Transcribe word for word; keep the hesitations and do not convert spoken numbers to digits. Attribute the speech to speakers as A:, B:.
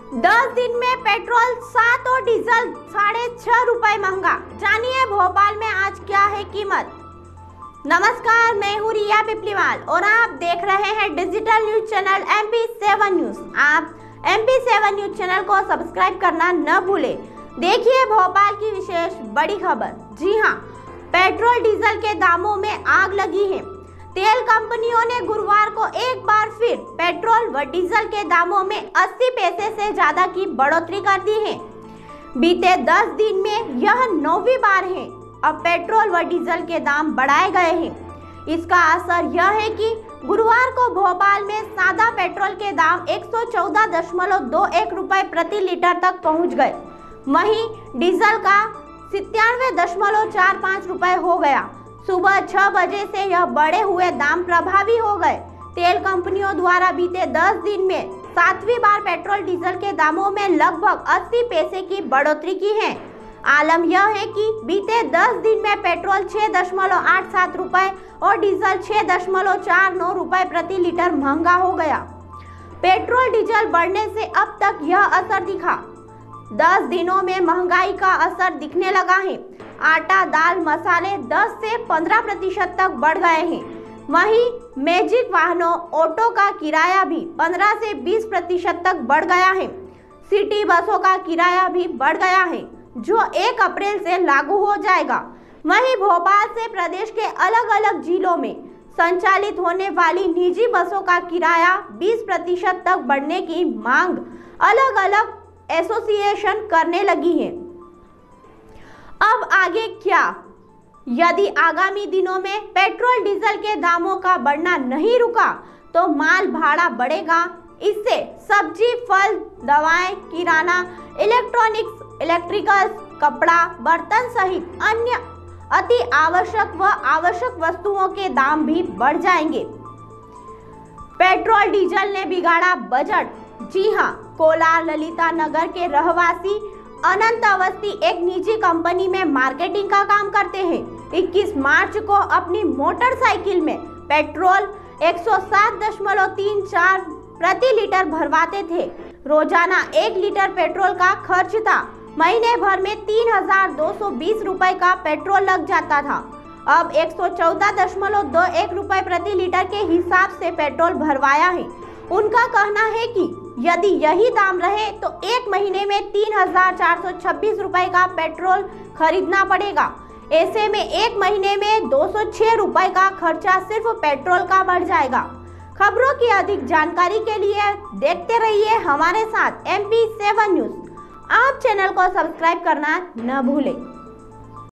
A: दस दिन में पेट्रोल सात और डीजल साढ़े छह रुपए महंगा। जानिए भोपाल में आज क्या है कीमत। नमस्कार, मैं हूँ रिया पिपलीवाल और आप देख रहे हैं digital news channel M P seven news. आप M P seven news channel को सब्सक्राइब करना न भूले। देखिए भोपाल की विशेष बड़ी खबर। जी हाँ, पेट्रोल डीजल के दामों में आग लगी है। तेल कंपनियों ने गुरुवार को एक बार फिर पेट्रोल व डीजल के दामों में अस्सी पैसे से ज्यादा की बढ़ोतरी कर दी है। बीते दस दिन में यह नौवीं बार है अब पेट्रोल व डीजल के दाम बढ़ाए गए हैं। इसका असर यह है कि गुरुवार को भोपाल में सादा पेट्रोल के दाम एक सौ चौदह दशमलव दो एक रुपए प्रति लीटर तक पहुंच गए। वहीं डीजल का सितयानवे दशमलव चार पाँच रुपए हो गया। सुबह छह बजे से यह बढ़े हुए दाम प्रभावी हो गए। तेल कंपनियों द्वारा बीते दस दिन में सातवीं बार पेट्रोल डीजल के दामों में लगभग अस्सी पैसे की बढ़ोतरी की है। आलम यह है कि बीते दस दिन में पेट्रोल छह दशमलव आठ सात रुपए और डीजल छह दशमलव चार नौ रुपए प्रति लीटर महंगा हो गया। पेट्रोल डीजल बढ़ने से अब तक यह असर दिखा। दस दिनों में महंगाई का असर दिखने लगा है। आटा, दाल, मसाले दस से पंद्रह प्रतिशत तक बढ़ गए हैं। वहीं मैजिक वाहनों, ऑटो का किराया भी पंद्रह से बीस प्रतिशत तक बढ़ गया है। सिटी बसों का किराया भी बढ़ गया है, जो एक अप्रैल से लागू हो जाएगा। वहीं भोपाल से प्रदेश के अलग अलग जिलों में संचालित होने वाली निजी बसों का किराया बीस प्रतिशत तक बढ़ने की मांग अलग अलग एसोसिएशन करने लगी है। अब आगे क्या? यदि आगामी दिनों में पेट्रोल डीजल के दामों का बढ़ना नहीं रुका तो माल भाड़ा बढ़ेगा। इससे सब्जी, फल, दवाएं, किराना, इलेक्ट्रॉनिक्स, इलेक्ट्रिकल्स, कपड़ा, बर्तन सहित अन्य अति आवश्यक व आवश्यक वस्तुओं के दाम भी बढ़ जाएंगे। पेट्रोल डीजल ने बिगाड़ा बजट। जी हां, कोलार ललिता नगर के रहवासी अनंत अवस्थी एक निजी कंपनी में मार्केटिंग का काम करते हैं। इक्कीस मार्च को अपनी मोटरसाइकिल में पेट्रोल एक सौ सात दशमलव तीन चार प्रति लीटर भरवाते थे। रोजाना एक लीटर पेट्रोल का खर्च था। महीने भर में तीन हजार दो सौ बीस रुपए का पेट्रोल लग जाता था। अब एक सौ चौदह दशमलव दो एक रुपए प्रति लीटर के हिसाब से पेट्रोल भरवाया है। उनका कहना है कि यदि यही दाम रहे तो एक महीने में तीन हजार चार सौ छब्बीस रुपए का पेट्रोल खरीदना पड़ेगा। ऐसे में एक महीने में दो सौ छह रुपए का खर्चा सिर्फ पेट्रोल का बढ़ जाएगा। खबरों की अधिक जानकारी के लिए देखते रहिए हमारे साथ एम पी सेवन न्यूज। आप चैनल को सब्सक्राइब करना न भूलें।